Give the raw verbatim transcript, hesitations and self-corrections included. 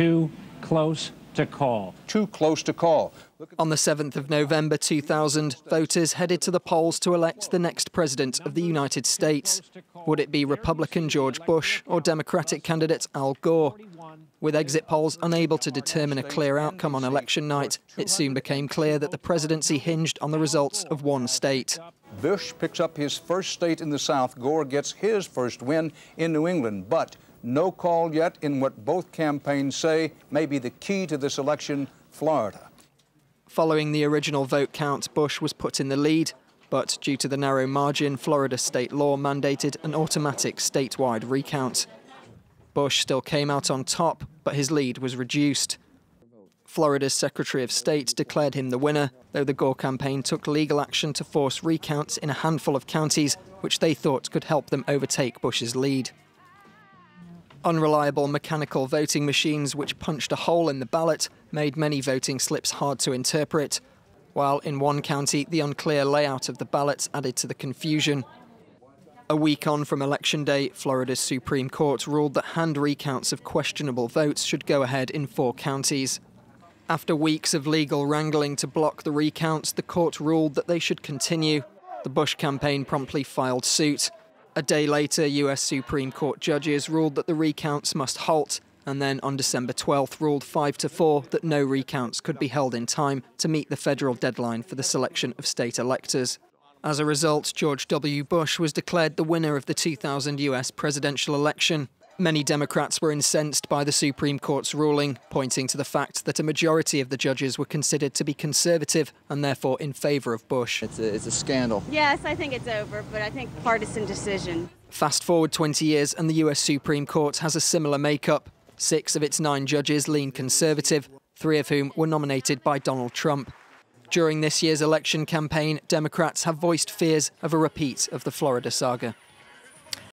too close to call. Too close to call. On the seventh of November two thousand, voters headed to the polls to elect the next president of the United States. Would it be Republican George Bush or Democratic candidate Al Gore? With exit polls unable to determine a clear outcome on election night, it soon became clear that the presidency hinged on the results of one state. Bush picks up his first state in the South. Gore gets his first win in New England. But no call yet in what both campaigns say may be the key to this election, Florida. Following the original vote count, Bush was put in the lead, but due to the narrow margin, Florida state law mandated an automatic statewide recount. Bush still came out on top, but his lead was reduced. Florida's Secretary of State declared him the winner, though the Gore campaign took legal action to force recounts in a handful of counties, which they thought could help them overtake Bush's lead. Unreliable mechanical voting machines which punched a hole in the ballot made many voting slips hard to interpret, while in one county the unclear layout of the ballots added to the confusion. A week on from Election Day, Florida's Supreme Court ruled that hand recounts of questionable votes should go ahead in four counties. After weeks of legal wrangling to block the recounts, the court ruled that they should continue. The Bush campaign promptly filed suit. A day later, U S Supreme Court judges ruled that the recounts must halt, and then on December twelfth ruled five to four that no recounts could be held in time to meet the federal deadline for the selection of state electors. As a result, George W. Bush was declared the winner of the two thousand U S presidential election. Many Democrats were incensed by the Supreme Court's ruling, pointing to the fact that a majority of the judges were considered to be conservative and therefore in favour of Bush. It's a, it's a scandal. Yes, I think it's over, but I think partisan decision. Fast forward twenty years and the U S Supreme Court has a similar makeup. Six of its nine judges lean conservative, three of whom were nominated by Donald Trump. During this year's election campaign, Democrats have voiced fears of a repeat of the Florida saga.